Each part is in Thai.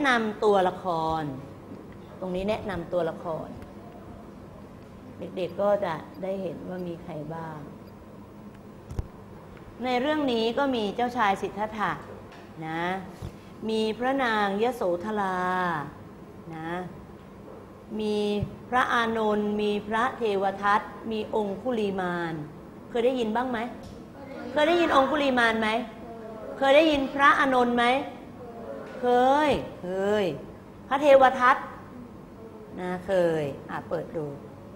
นำตัวละครตรงนี้แนะนำตัวละครเด็กๆก็จะได้เห็นว่ามีใครบ้างในเรื่องนี้ก็มีเจ้าชายสิทธัตถะนะมีพระนางยโสธรานะมีพระอานนท์มีพระเทวทัตมีองคุลีมานเคยได้ยินบ้างไหมเคยได้ยินองคุลีมานไหมเคยได้ยินพระอานนท์ไหมเคยพระเทวทัตนะเคยเปิดดู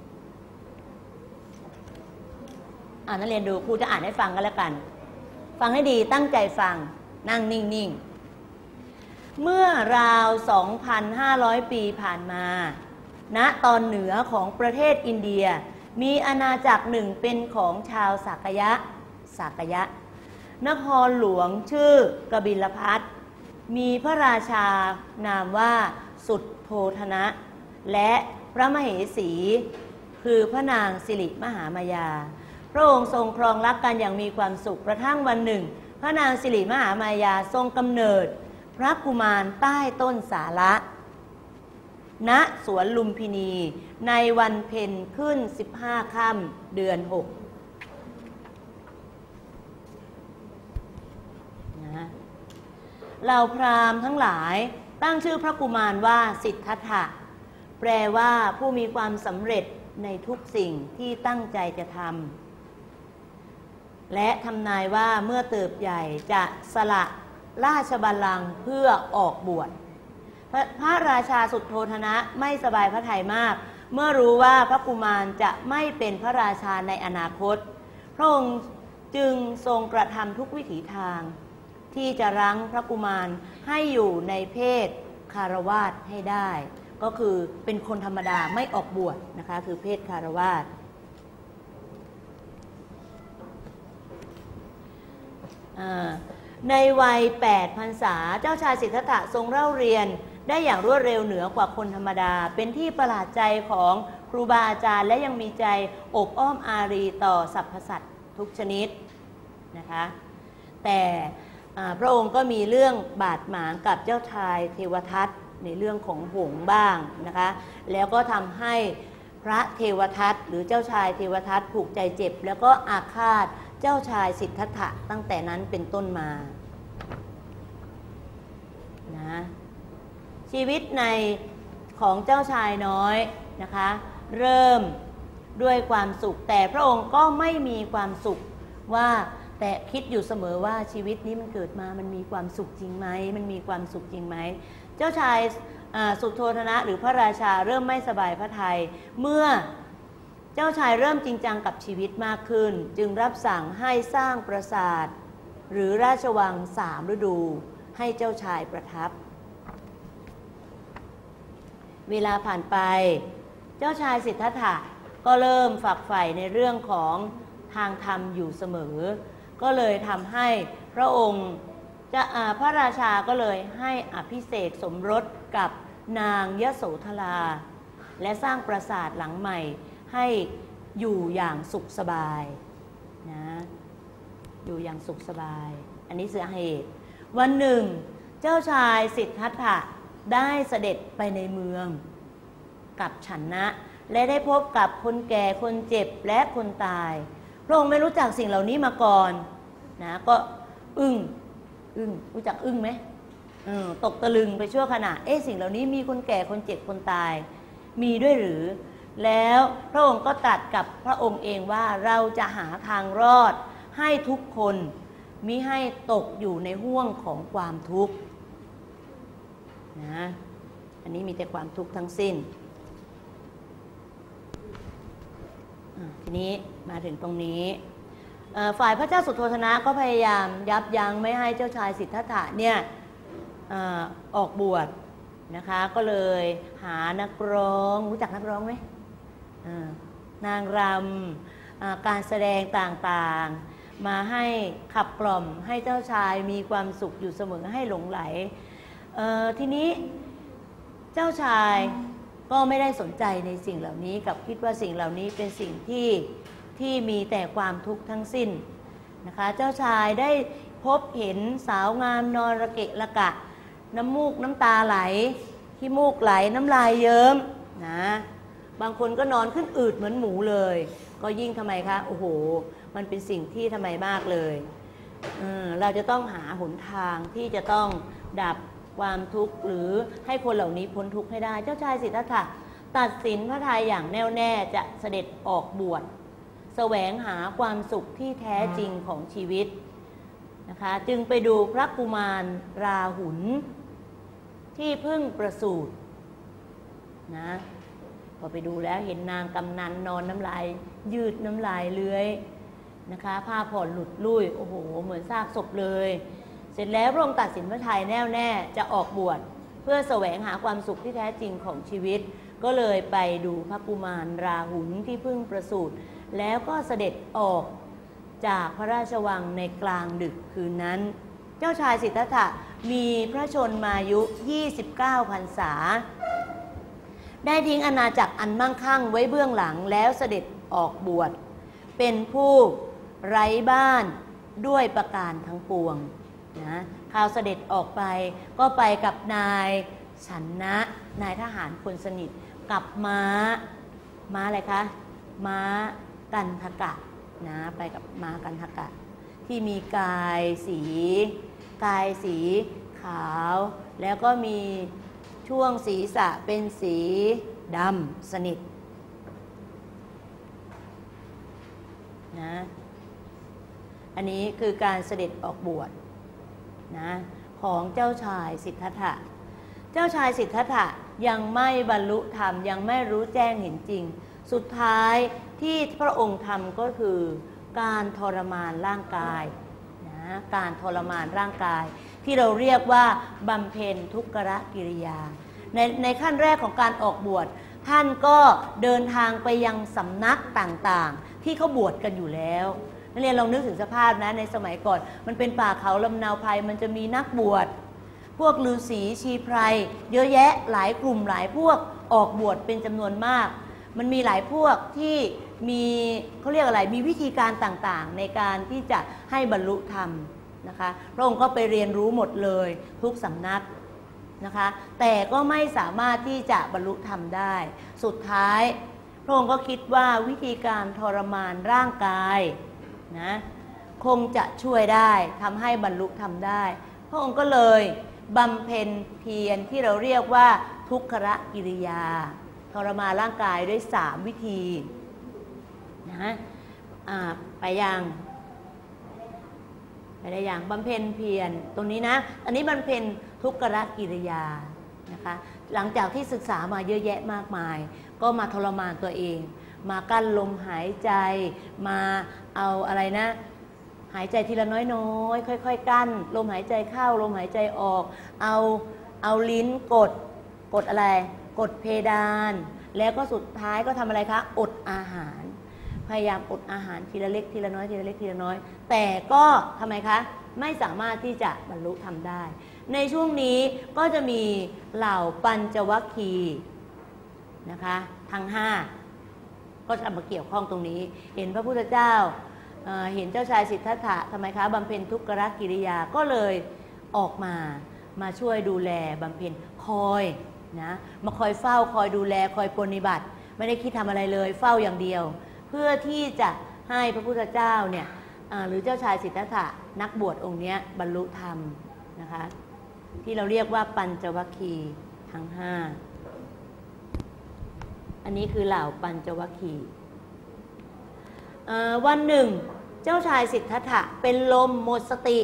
นักเรียนดูครูจะอ่านให้ฟังกันแล้วกันฟังให้ดีตั้งใจฟังนั่งนิ่งๆเมื่อราว 2,500 ปีผ่านมาณตอนเหนือของประเทศอินเดียมีอาณาจักรหนึ่งเป็นของชาวสากยะนครหลวงชื่อกบิลพัสมีพระราชานามว่าสุทโธทนะและพระมเหสีคือพระนางสิริมหามายาพระองค์ทรงครองรักกันอย่างมีความสุขกระทั่งวันหนึ่งพระนางสิริมหามายาทรงกำเนิดพระกุมารใต้ต้นสาระณสวนลุมพินีในวันเพ็ญขึ้น15ค่ำเดือน6นะเหล่าพราหมณ์ทั้งหลายตั้งชื่อพระกุมารว่าสิทธัตถะแปลว่าผู้มีความสำเร็จในทุกสิ่งที่ตั้งใจจะทำและทำนายว่าเมื่อเติบใหญ่จะสละราชบัลลังก์เพื่อออกบวชพระราชาสุทโธทนะไม่สบายพระทัยมากเมื่อรู้ว่าพระกุมารจะไม่เป็นพระราชาในอนาคตพระองค์จึงทรงกระทำทุกวิถีทางที่จะรั้งพระกุมารให้อยู่ในเพศคารวาสให้ได้ก็คือเป็นคนธรรมดาไม่ออกบวชนะคะคือเพศคารวาสในวัย8 พรรษาเจ้าชายสิทธัตถะทรงเล่าเรียนได้อย่างรวดเร็วเหนือกว่าคนธรรมดาเป็นที่ประหลาดใจของครูบาอาจารย์และยังมีใจอบอ้อมอารีต่อสรรพสัตว์ทุกชนิดนะคะแต่พระองค์ก็มีเรื่องบาดหมางกับเจ้าชายเทวทัตในเรื่องของหงส์บ้างนะคะแล้วก็ทำให้พระเทวทัตหรือเจ้าชายเทวทัตผูกใจเจ็บแล้วก็อาฆาตเจ้าชายสิทธัตถะตั้งแต่นั้นเป็นต้นมานะชีวิตในของเจ้าชายน้อยนะคะเริ่มด้วยความสุขแต่พระองค์ก็ไม่มีความสุขว่าแต่คิดอยู่เสมอว่าชีวิตนี้มันเกิดมามันมีความสุขจริงไหมมันมีความสุขจริงไหมเจ้าชายสุทโธทนะหรือพระราชาเริ่มไม่สบายพระทัยเมื่อเจ้าชายเริ่มจริงจังกับชีวิตมากขึ้นจึงรับสั่งให้สร้างปราสาทหรือราชวัง3 ฤดูให้เจ้าชายประทับเวลาผ่านไปเจ้าชายสิทธัตถะก็เริ่มฝักใฝ่ในเรื่องของทางธรรมอยู่เสมอก็เลยทำให้พระองค์พระราชาก็เลยให้อภิเษกสมรสกับนางยโสธราและสร้างปราสาทหลังใหม่ให้อยู่อย่างสุขสบายนะอยู่อย่างสุขสบายอันนี้คือเหตุวันหนึ่งเจ้าชายสิทธัตถะได้เสด็จไปในเมืองกับฉันนะและได้พบกับคนแก่คนเจ็บและคนตายพระองค์ไม่รู้จักสิ่งเหล่านี้มาก่อนนะก็อึ้งรู้จักอึ้งไหมตกตะลึงไปชั่วขณะสิ่งเหล่านี้มีคนแก่คนเจ็บคนตายมีด้วยหรือแล้วพระองค์ก็ตรัสกับพระองค์เองว่าเราจะหาทางรอดให้ทุกคนมิให้ตกอยู่ในห้วงของความทุกข์นะอันนี้มีแต่ความทุกข์ทั้งสิ้นทีนี้มาถึงตรงนี้ฝ่ายพระเจ้าสุโธทนะก็พยายามยับยั้งไม่ให้เจ้าชายสิทธัตถะเนี่ยออกบวชนะคะก็เลยหานักร้องรู้จักนักร้องไหมนางรำการแสดงต่างๆมาให้ขับกล่อมให้เจ้าชายมีความสุขอยู่เสมอให้หลงไหลทีนี้เจ้าชายก็ไม่ได้สนใจในสิ่งเหล่านี้กับคิดว่าสิ่งเหล่านี้เป็นสิ่งที่มีแต่ความทุกข์ทั้งสิ้นนะคะเจ้าชายได้พบเห็นสาวงามนรเกะระกะน้ำมูกน้ำตาไหลขี้มูกไหลน้ำลายเยิ้มนะบางคนก็นอนขึ้นอืดเหมือนหมูเลยก็ยิ่งทำไมคะโอ้โหมันเป็นสิ่งที่ทำไมมากเลยเราจะต้องหาหนทางที่จะต้องดับความทุกข์หรือให้คนเหล่านี้พ้นทุกข์ให้ได้เจ้าชายสิทธัตถะตัดสินพระทัยอย่างแน่วแน่จะเสด็จออกบวชแสวงหาความสุขที่แท้จริงของชีวิตนะคะจึงไปดูพระกุมารราหุลที่เพิ่งประสูตินะพอไปดูแล้วเห็นนางกำนันนอนน้ำลายยืดน้ำลายเลื้อยนะคะผ้าผ่อนหลุดลุ่ยโอ้โหเหมือนซากศพเลยเสร็จแล้วพระองค์ตัดสินพระทัยแน่วแน่จะออกบวชเพื่อแสวงหาความสุขที่แท้จริงของชีวิตก็เลยไปดูพระกุมารราหุลที่เพิ่งประสูติแล้วก็เสด็จออกจากพระราชวังในกลางดึกคืนนั้นเจ้าชายสิทธัตถะมีพระชนมายุ29 พรรษาได้ทิ้งอาณาจักรอันมั่งคั่งไว้เบื้องหลังแล้วเสด็จออกบวชเป็นผู้ไร้บ้านด้วยประการทั้งปวงนะข่าวเสด็จออกไปก็ไปกับนายฉันนะนายทหารคนสนิทกับม้าอะไรคะม้ากันทกะนะไปกับม้ากันทกะที่มีกายสีขาวแล้วก็มีช่วงศีรษะเป็นสีดำสนิทนะอันนี้คือการเสด็จออกบวชนะของเจ้าชายสิทธัตถะเจ้าชายสิทธัตถะยังไม่บรรลุธรรมยังไม่รู้แจ้งเห็นจริงสุดท้ายที่พระองค์ทำก็คือการทรมานร่างกายนะการทรมานร่างกายที่เราเรียกว่าบำเพ็ญทุกขกิริยาในขั้นแรกของการออกบวชท่านก็เดินทางไปยังสำนักต่างๆที่เขาบวชกันอยู่แล้วนักเรียนลองนึกถึงสภาพนะในสมัยก่อนมันเป็นป่าเขาลำเนาไพรมันจะมีนักบวชพวกฤาษีชีไพรเยอะแยะหลายกลุ่มหลายพวกออกบวชเป็นจำนวนมากมันมีหลายพวกที่มีเขาเรียกอะไรมีวิธีการต่างๆในการที่จะให้บรรลุธรรมนะคะพระองค์ก็ไปเรียนรู้หมดเลยทุกสำนักนะคะแต่ก็ไม่สามารถที่จะบรรลุธรรมได้สุดท้ายพระองค์ก็คิดว่าวิธีการทรมานร่างกายนะคงจะช่วยได้ทำให้บรรลุธรรมได้พระองค์ก็เลยบำเพ็ญเพียรที่เราเรียกว่าทุกขกิริยาทรมานร่างกายด้วย3วิธีนะไปได้อย่างบำเพ็ญเพียรตรงนี้นะอันนี้บำเพ็ญทุกขกิริยานะคะหลังจากที่ศึกษามาเยอะแยะมากมายก็มาทรมานตัวเองมากั้นลมหายใจมาเอาอะไรนะหายใจทีละน้อยๆค่อยๆกั้นลมหายใจเข้าลมหายใจออกเอาลิ้นกดอะไรกดเพดานแล้วก็สุดท้ายก็ทำอะไรคะอดอาหารพยายามอดอาหารทีละเล็กทีละน้อยทีละเล็กทีละน้อยแต่ก็ทำไมคะไม่สามารถที่จะบรรลุธรรมได้ในช่วงนี้ก็จะมีเหล่าปัญจวัคคีย์นะคะทั้ง5ก็จะมาเกี่ยวข้องตรงนี้เห็นพระพุทธเจ้าเห็นเจ้าชายสิทธัตถะทำไมคะบำเพ็ญทุกขกิริยาก็เลยออกมาช่วยดูแลบำเพ็ญคอยนะมาคอยเฝ้าคอยดูแลคอยปฏิบัติไม่ได้คิดทำอะไรเลยเฝ้าอย่างเดียวเพื่อที่จะให้พระพุทธเจ้าเนี่ยหรือเจ้าชายสิทธัตถะนักบวชองค์นี้บรรลุธรรมนะคะที่เราเรียกว่าปัญจวัคคีย์ทั้ง5อันนี้คือเหล่าปัญจวัคคีย์วันหนึ่งเจ้าชายสิทธัตถะเป็นลมหมดสติ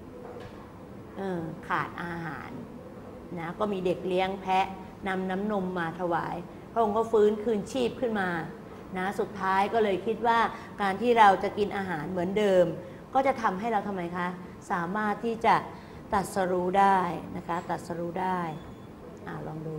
ขาดอาหารนะก็มีเด็กเลี้ยงแพะนำน้ำนมมาถวายพระองค์ก็ฟื้นคืนชีพขึ้นมานะสุดท้ายก็เลยคิดว่าการที่เราจะกินอาหารเหมือนเดิมก็จะทำให้เราทำไมคะสามารถที่จะตรัสรู้ได้นะคะตรัสรู้ได้ลองดู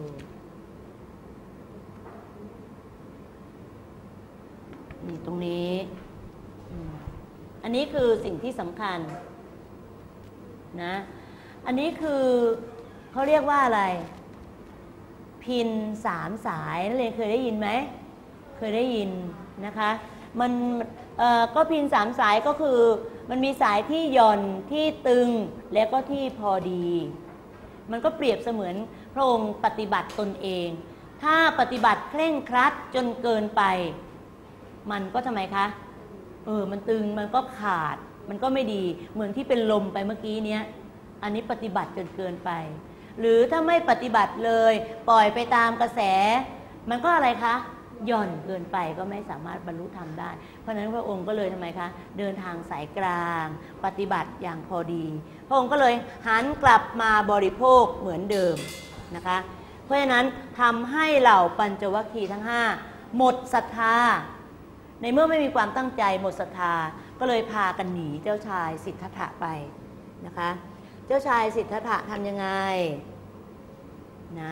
นี่ตรงนี้อันนี้คือสิ่งที่สำคัญนะอันนี้คือเขาเรียกว่าอะไรพิน3 สายนักเรียนเคยได้ยินไหมเคยได้ยินนะคะมันก็พิน3 สายก็คือมันมีสายที่หย่อนที่ตึงแล้วก็ที่พอดีมันก็เปรียบเสมือนพระองค์ปฏิบัติตนเองถ้าปฏิบัติเคร่งครัดจนเกินไปมันก็ทำไมคะมันตึงมันก็ขาดมันก็ไม่ดีเหมือนที่เป็นลมไปเมื่อกี้เนี้ยอันนี้ปฏิบัติจนเกินไปหรือถ้าไม่ปฏิบัติเลยปล่อยไปตามกระแสมันก็อะไรคะหย่อนเกินไปก็ไม่สามารถบรรลุธรรมได้เพราะฉะนั้นพระองค์ก็เลยทำไมคะเดินทางสายกลางปฏิบัติอย่างพอดีพระองค์ก็เลยหันกลับมาบริโภคเหมือนเดิมนะคะเพราะฉะนั้นทำให้เหล่าปัญจวัคคีย์ทั้ง5หมดศรัทธาในเมื่อไม่มีความตั้งใจหมดศรัทธาก็เลยพากันหนีเจ้าชายสิทธัตถะไปนะคะเจ้าชายสิทธัตถะทำยังไงนะ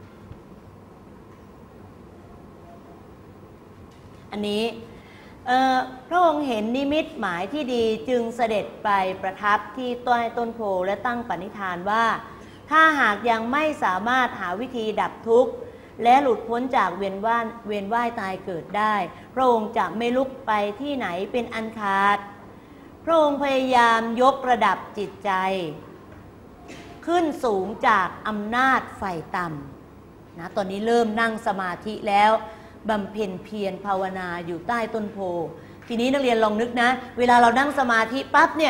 อันนี้พระองค์เห็นนิมิตหมายที่ดีจึงเสด็จไปประทับที่ต้นโพและตั้งปณิธานว่าถ้าหากยังไม่สามารถหาวิธีดับทุกข์และหลุดพ้นจากเวียนว่ายตายเกิดได้พระองค์จะไม่ลุกไปที่ไหนเป็นอันขาดพระองค์พยายามยกระดับจิตใจขึ้นสูงจากอำนาจไฟต่ำนะตอนนี้เริ่มนั่งสมาธิแล้วบำเพ็ญเพียรภาวนาอยู่ใต้ต้นโพทีนี้นักเรียนลองนึกนะเวลาเรานั่งสมาธิปั๊บเนี่ย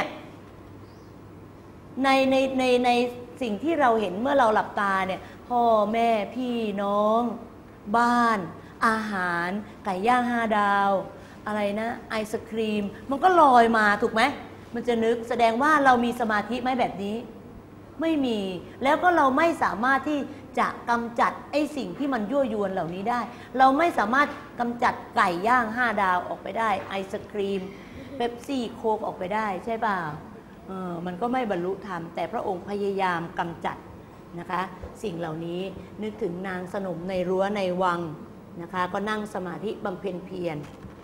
ในสิ่งที่เราเห็นเมื่อเราหลับตาเนี่ยพ่อแม่พี่น้องบ้านอาหารไก่ย่าง5 ดาวอะไรนะไอศครีมมันก็ลอยมาถูกไหมมันจะนึกแสดงว่าเรามีสมาธิไหมแบบนี้ไม่มีแล้วก็เราไม่สามารถที่จะกำจัดไอ้สิ่งที่มันยั่วยวนเหล่านี้ได้เราไม่สามารถกำจัดไก่ย่าง5 ดาวออกไปได้ไอศครีมเป๊ปซี่โค้กออกไปได้ใช่เปล่ามันก็ไม่บรรลุธรรมแต่พระองค์พยายามกำจัดนะคะสิ่งเหล่านี้นึกถึงนางสนมในรั้วในวังนะคะก็นั่งสมาธิบำเพ็ญเพียร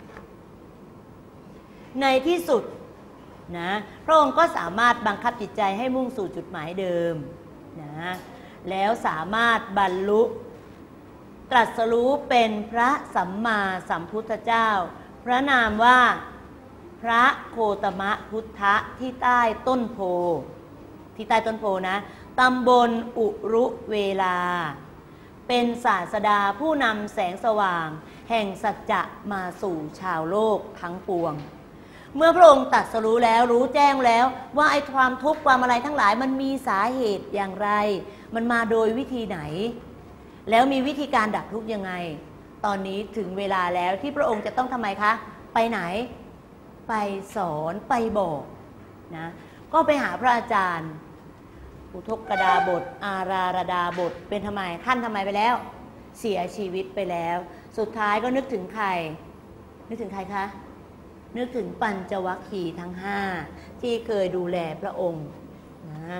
ในที่สุดนะพระองค์ก็สามารถบังคับจิตใจให้มุ่งสู่จุดหมายเดิมนะแล้วสามารถบรรลุตรัสรู้เป็นพระสัมมาสัมพุทธเจ้าพระนามว่าพระโคตมะพุทธะที่ใต้ต้นโพนะตำบลอุรุเวลาเป็นศาสดาผู้นำแสงสว่างแห่งสัจจะมาสู่ชาวโลกทั้งปวงเมื่อพระองค์ตรัสรู้แล้วรู้แจ้งแล้วว่าไอ้ความทุกข์ความอะไรทั้งหลายมันมีสาเหตุอย่างไรมันมาโดยวิธีไหนแล้วมีวิธีการดับทุกข์ยังไงตอนนี้ถึงเวลาแล้วที่พระองค์จะต้องทำไมคะไปไหนไปสอนไปบอกนะก็ไปหาพระอาจารย์อุทกดาบทอาราระดาบทเป็นทำไมท่านทำไมไปแล้วเสียชีวิตไปแล้วสุดท้ายก็นึกถึงใครคะนึกถึงปัญจวัคคีย์ทั้ง5ที่เคยดูแลพระองค์นะ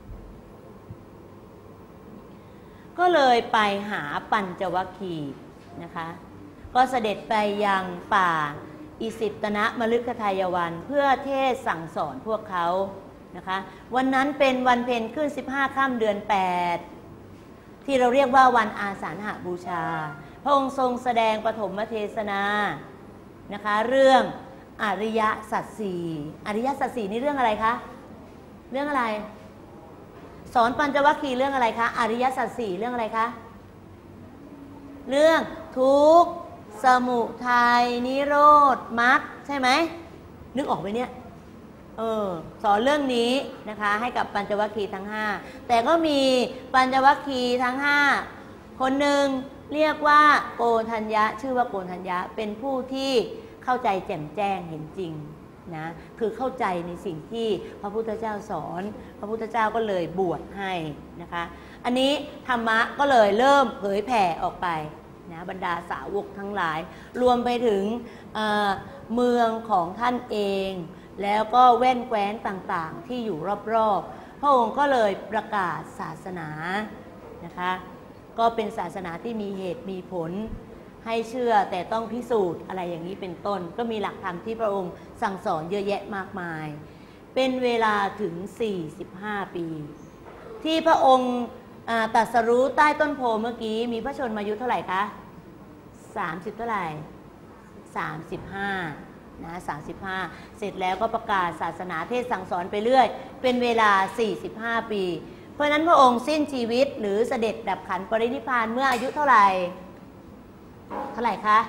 ก็เลยไปหาปัญจวัคคีย์นะคะก็เสด็จไปยังป่าอิสิตนะมฤคทายวันเพื่อเทศสั่งสอนพวกเขานะคะวันนั้นเป็นวันเพ็ญขึ้น15 ค่ำเดือน 8ที่เราเรียกว่าวันอาสาฬหบูชาพระองค์ทรงแสดงปฐมเทศนานะคะเรื่องอริยสัจสี่อริยสัจสี่นี่เรื่องอะไรคะเรื่องอะไรสอนปัญจวัคคีย์เรื่องอะไรคะอริยสัจสี่เรื่องอะไรคะเรื่องทุกข์สมุทัยนิโรธมรรคใช่ไหมนึกออกไหมเนี่ยสอนเรื่องนี้นะคะให้กับปัญจวัคคีย์ทั้ง5แต่ก็มีปัญจวัคคีย์ทั้ง5คนหนึ่งเรียกว่าโกณฑัญญะชื่อว่าโกณฑัญญะเป็นผู้ที่เข้าใจแจ่มแจ้งเห็นจริงนะคือเข้าใจในสิ่งที่พระพุทธเจ้าสอนพระพุทธเจ้าก็เลยบวชให้นะคะอันนี้ธรรมะก็เลยเริ่มเผยแผ่ออกไปนะบรรดาสาวกทั้งหลายรวมไปถึงเมืองของท่านเองแล้วก็แว่นแคว้นต่างๆที่อยู่รอบๆพระองค์ก็เลยประกาศศาสนานะคะก็เป็นศาสนาที่มีเหตุมีผลให้เชื่อแต่ต้องพิสูจน์อะไรอย่างนี้เป็นต้นก็มีหลักธรรมที่พระองค์สั่งสอนเยอะแยะมากมายเป็นเวลาถึง45 ปีที่พระองค์ตรัสรู้ใต้ต้นโพเมื่อกี้มีพระชนมายุเท่าไหร่คะ30เท่าไหร่35นะ35เสร็จแล้วก็ประกาศศาสนาเทศสั่งสอนไปเรื่อยเป็นเวลา45 ปีเพราะฉะนั้นพระองค์สิ้นชีวิตหรือเสด็จดับขันปรินิพพานเมื่ออายุเท่าไหร่คะ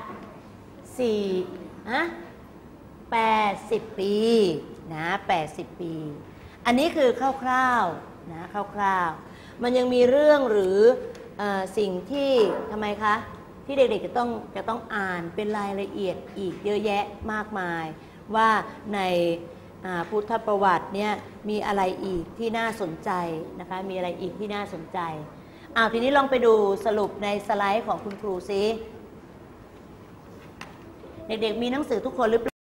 80 ปีนะ80 ปีอันนี้คือคร่าวๆนะคร่าวๆมันยังมีเรื่องหรือสิ่งที่ทำไมคะที่เด็กๆจะต้องอ่านเป็นรายละเอียดอีกเยอะแยะมากมายว่าในพุทธประวัติเนี่ยมีอะไรอีกที่น่าสนใจนะคะมีอะไรอีกที่น่าสนใจทีนี้ลองไปดูสรุปในสไลด์ของคุณครูซิเด็กๆมีหนังสือทุกคนหรือเปล่า